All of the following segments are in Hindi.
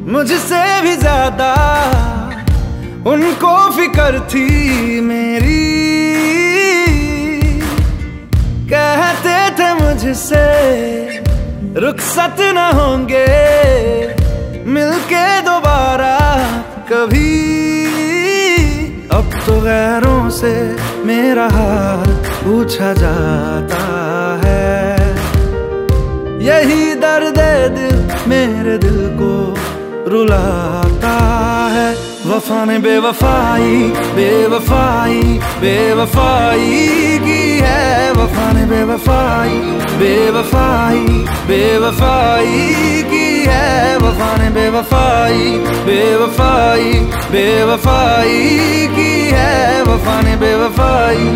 मुझसे भी ज्यादा उनको फिक्र थी मेरी। कहते थे मुझसे रुखसत न होंगे मिलके दोबारा कभी। अब तो गैरों से मेरा हाल पूछा जाता है। यही दर्द दिल मेरे दिल को रुलाता है। वफा ने बेवफाई बेवफाई बेवफाई की है। वफा ने बेवफाई बेवफाई बेवफाई की है। वफा ने बेवफाई बेवफाई बेवफाई की है। वफा ने बेवफाई।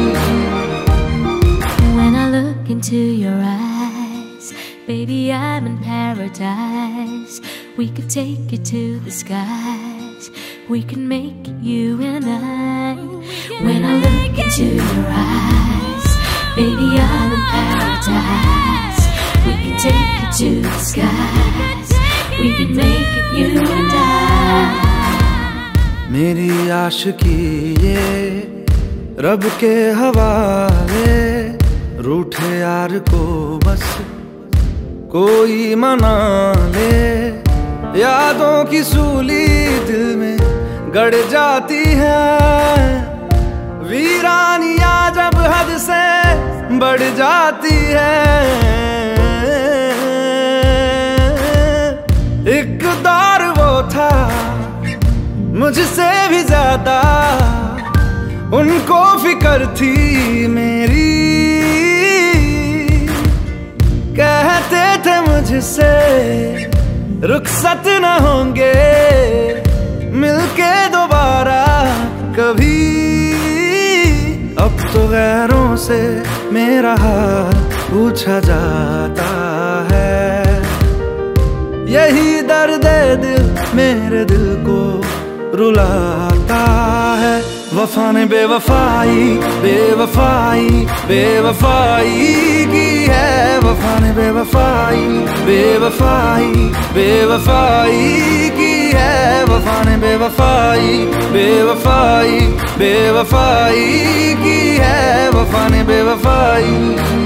When I look into your eyes, baby, I'm in paradise. We could take it to the skies. We can make you and I. When I look into your eyes, baby, I'm in paradise. We can take it to the skies. We can make it you and I. मेरी आशिकी ये रब के हवाले। रूठे यार को बस कोई मना ले। यादों की सूली दिल में गड़ जाती है। वीरानियां जब हद से बढ़ जाती है। एक दौर वो था मुझसे भी ज्यादा उनको फिक्र थी मेरी। कहते थे मुझसे रुखसत न होंगे मिलके दोबारा कभी। अब तो गैरों से मेरा हाल पूछा जाता है। यही दर्द दिल मेरे दिल को रुलाता है। वफा ने बेवफाई बेवफाई बेवफाई की है। वफा ने बेवफाई बेवफाई बेवफाई की है। वफा ने बेवफाई बेवफाई बेवफाई की है। वफा ने बेवफाई।